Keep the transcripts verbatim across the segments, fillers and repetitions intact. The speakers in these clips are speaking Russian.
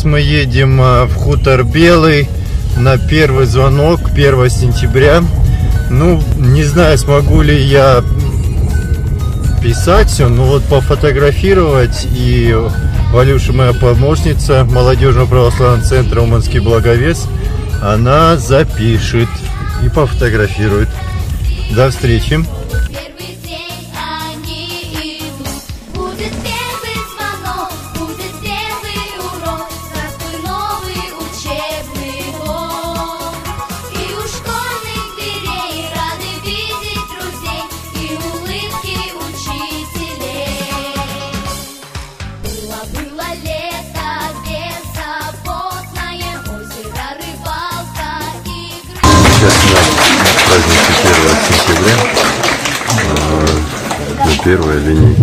Сейчас мы едем в Хутор Белый на первый звонок первого сентября. Ну, не знаю, смогу ли я писать все, но вот пофотографировать. И Валюша, моя помощница молодежного православного центра Уманский Благовест, она запишет и пофотографирует. До встречи. Праздники первого сентября, на первой линейке.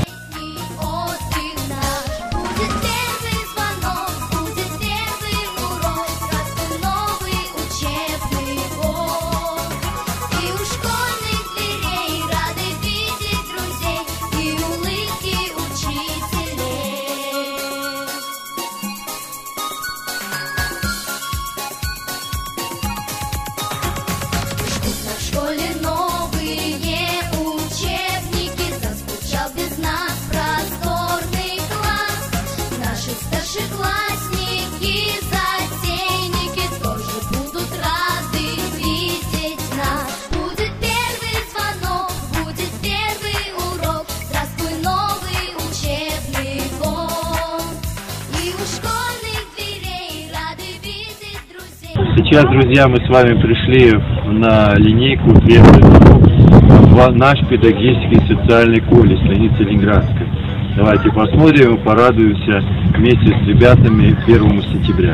Сейчас, друзья, мы с вами пришли на линейку первый звонок в наш педагогический социальный колледж станицы Ленинградской. Давайте посмотрим и порадуемся вместе с ребятами первого сентября.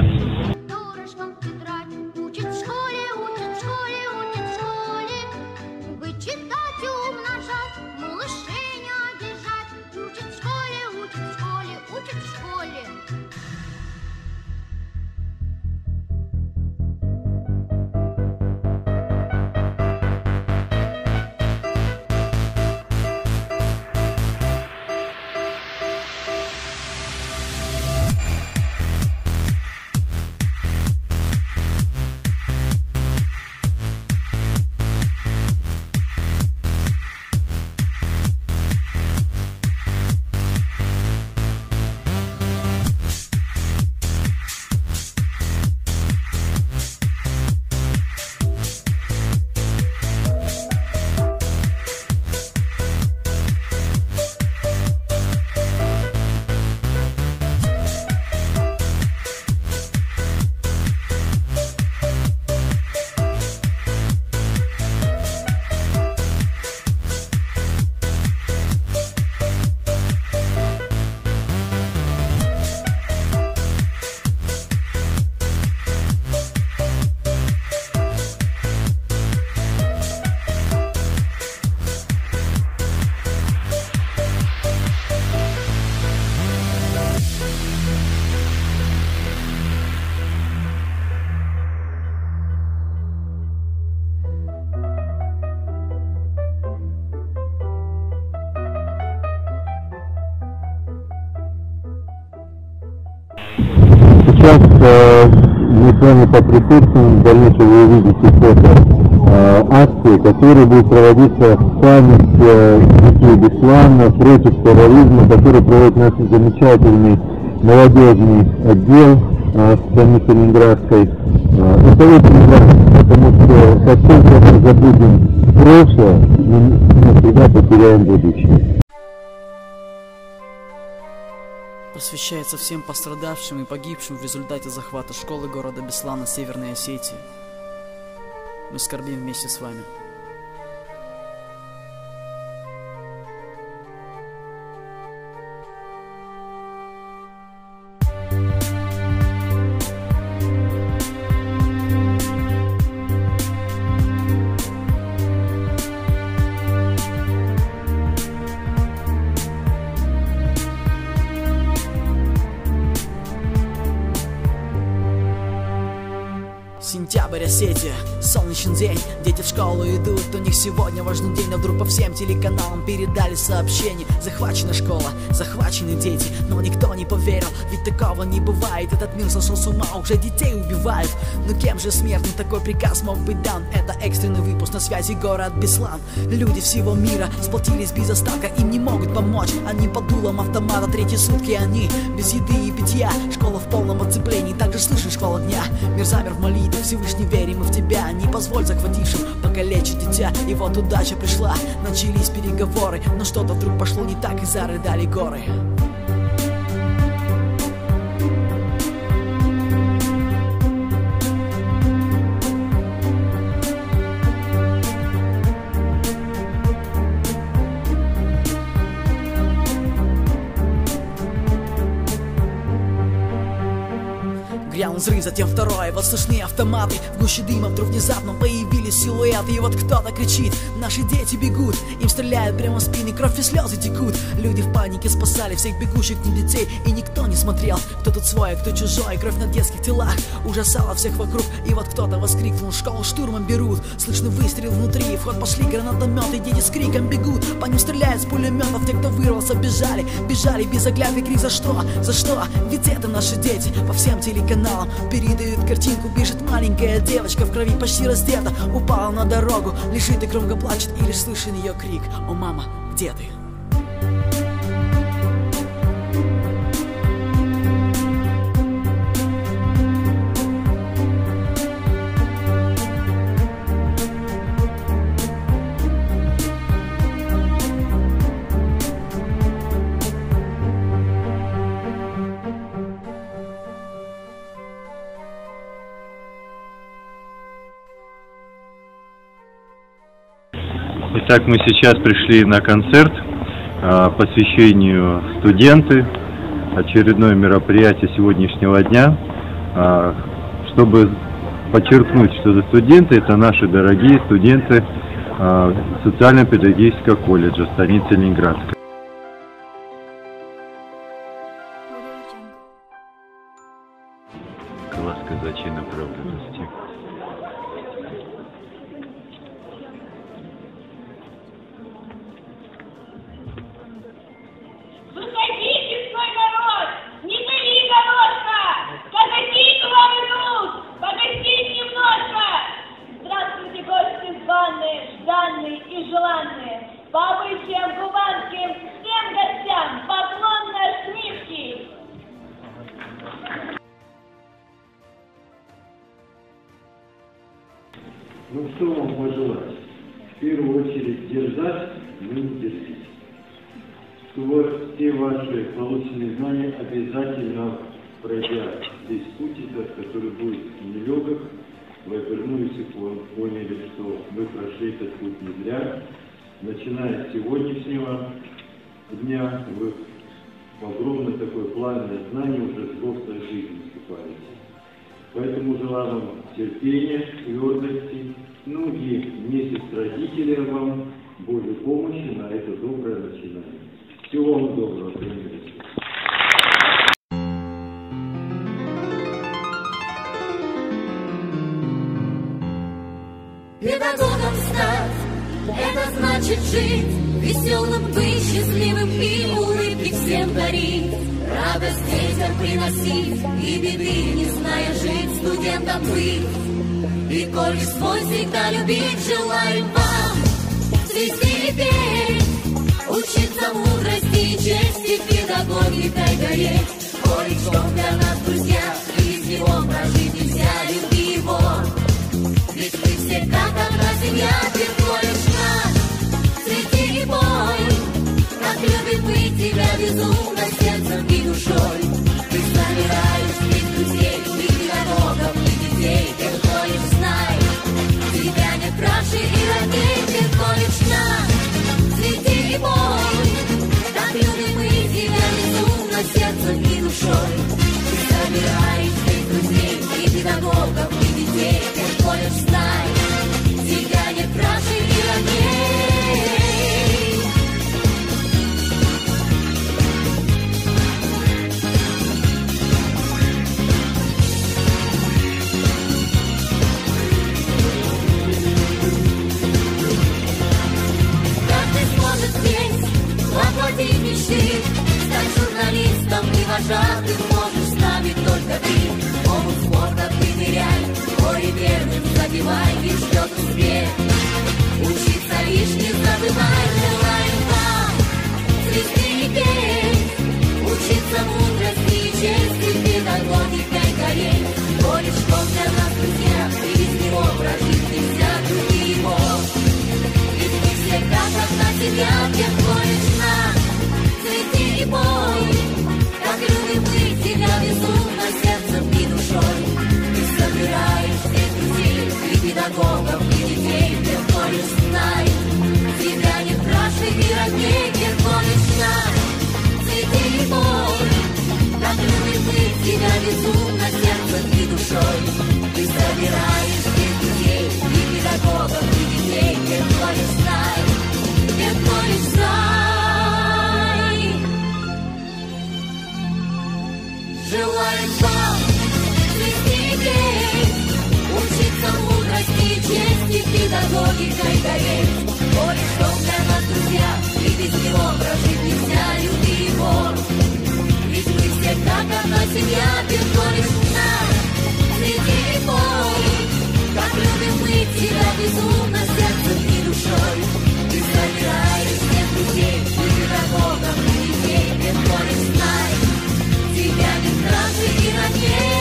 Сейчас э, мы с вами поприсутствуем, в дальнейшем вы увидите фото э, акции, которые будут проводиться в память э, детей Беслана против терроризма, который проводит наш замечательный молодежный отдел э, станицы Ленинградской. Э, это очень важно, потому что как только мы забудем прошлое, мы навсегда потеряем будущее. Посвящается всем пострадавшим и погибшим в результате захвата школы города Беслана Северной Осетии. Мы скорбим вместе с вами. Сентябрь, Осетия, солнечный день. Дети в школу идут, у них сегодня важный день. Но вдруг по всем телеканалам передали сообщение: захвачена школа, захвачены дети. Но никто не поверил, ведь такого не бывает. Этот мир сошел с ума, уже детей убивают. Но кем же смертным такой приказ мог быть дан? Это экстренный выпуск, на связи город Беслан. Люди всего мира сплотились без остатка, им не могут помочь. Они под дулом автомата, третьи сутки они без еды и питья. Школа в полном оцеплении, также слышишь школа дня. Мир замер в молитве, Всевышний, верим мы в тебя. Не позволь захватившим покалечить дитя. И вот удача пришла, начались переговоры. Но что-то вдруг пошло не так, и зарыдали горы. Грянул взрыв, затем второй, вот слышны автоматы. В гуще дыма вдруг внезапно появились силуэты. И вот кто-то кричит: наши дети бегут. Им стреляют прямо в спины, кровь и слезы текут. Люди в панике спасали всех бегущих не детей. И никто не смотрел, кто тут свой, а кто чужой. Кровь на детских телах ужасала всех вокруг. И вот кто-то воскликнул: школу штурмом берут. Слышны выстрел внутри, в ход пошли гранатометы. Дети с криком бегут, по ним стреляют с пулеметов. Те, кто вырвался, бежали, бежали без оглядки. Крик: за что, за что? Ведь это наши дети. По всем телеканалам передают картинку: бежит маленькая девочка в крови, почти раздета, упала на дорогу, лежит и громко плачет. И лишь слышен ее крик: о, мама, где ты? Итак, мы сейчас пришли на концерт э, посвящению студенты, очередное мероприятие сегодняшнего дня, э, чтобы подчеркнуть, что за студенты — это наши дорогие студенты э, социально-педагогического колледжа станицы Ленинградской. Класс казачьей направленности. Жданные и желанные, по обычаям кубанским, всем гостям поклон наш низкий. Ну что вам пожелать? В первую очередь держать, но не терпеть. Чтобы все ваши полученные знания обязательно, пройдя здесь путь, который будет нелегок, вы обернулись и поняли, что вы прошли этот путь не зря. Начиная с сегодняшнего дня, вы в огромное такое пламенное знание уже взрослой жизни вступаете. Поэтому желаю вам терпения, твердости, ну и вместе с родителями вам Божьей помощи на это доброе начинание. Всего вам доброго, примерно. Педагогом стать — это значит жить, веселым быть, счастливым и улыбки всем дарить, радость детям приносить и беды не зная жить, студентом быть. И коль свой всегда любить, желаем вам цвести и петь, учиться мудрости и чести, педагогикой гореть. Ой, что для нас, друзья, из него прожить нельзя, люби его. Ведь мы все как одна семья, колледж наш, цвети и бой. Как любим мы тебя безумно сердцем и душой. Ты собираешь ведь друзей, и педагогов, и детей. Колледж знай, тебя нет краше и роднее. Колледж наш, цвети и бой. Как любим мы тебя безумно сердцем и душой. Ты собираешь ведь друзей, и педагогов, и детей. Колледж знай, тебя нет краше и родней. тебя, тепло весна. Цвети и бой, как любим мы тебя безумно сердцем и душой. Ты собираешь всех друзей и педагогов, и детей, тепло лишь знай. Тебя нет краше и родней, тепло весна. Цвети и бой, как любим мы тебя безумно сердцем и душой. Ты собираешь всех друзей и педагогов, и детей, тепло лишь знай, тепло лишь знай. Желаем вам цвести день, учиться мудрости и чести, педагогикой гореть. Поле, что для нас, друзья, и без него прожить нельзя, люби его. Ведь мы все как одна семья, тепло лишь знай. Цвети и бой, как любим мы тебя безумно сердцем и душой. Ты собираешь всех друзей и педагогов, и детей, тепло лишь знай. Тебя нет краше и родней.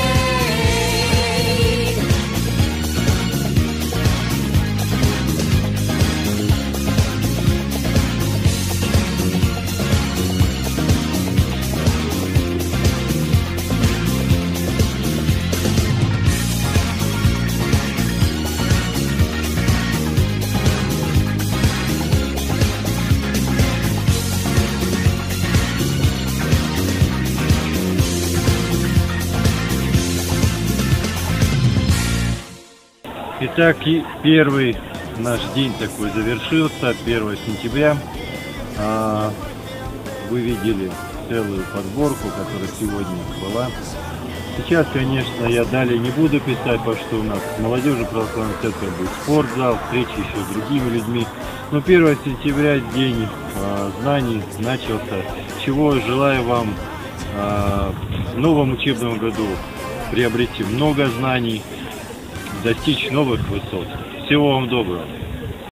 Итак, и первый наш день такой завершился, первого сентября. А, вы видели целую подборку, которая сегодня была. Сейчас, конечно, я далее не буду писать, потому что у нас в молодежи православной церкви будет спортзал, встречи еще с другими людьми. Но первого сентября день а, знаний начался, чего желаю вам а, в новом учебном году приобрести много знаний, достичь новых высот. Всего вам доброго!